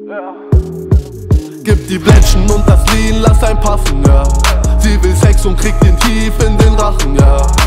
Gib die Blättchen und das Lean, lass ein passen, ja. Sie will Sex und kriegt den tief in den Rachen, ja.